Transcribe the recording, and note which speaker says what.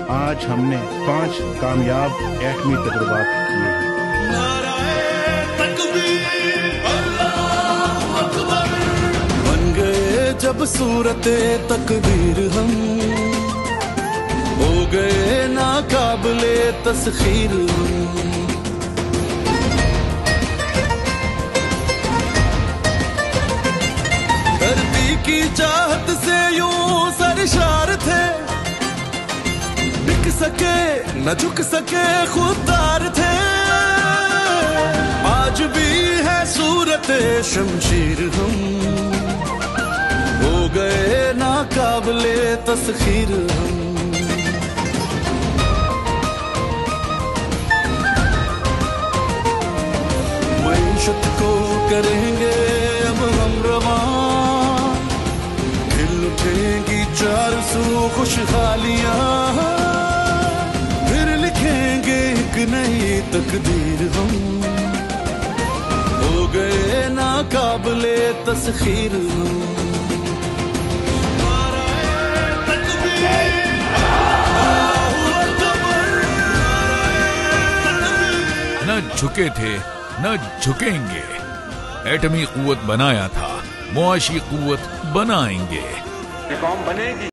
Speaker 1: आज हमने 5 कामयाब एटमी तजुर्बात किए हैं।
Speaker 2: बन गए जब सूरते तकबीर हम, हो गए नाकाबिले तस्खीर हम। धरती की चाहत से यूं सरशार थे, बिक सके न झुक सके खुददार थे। आज भी है सूरत शमशीर हम, हो गए नाकाबिले तस्खीर हम। मईशत को करेंगे अब हम रवां, खिल उठेंगी 400 खुशहालियां, फिर लिखेंगे एक नई तकदीर हम, हो गए नाकाबिले तस्खीर हम।
Speaker 3: न झुके थे न झुकेंगे, एटमी कुव्वत बनाया था, मुआशी कुव्वत बनाएंगे।
Speaker 4: कौम बनेगी।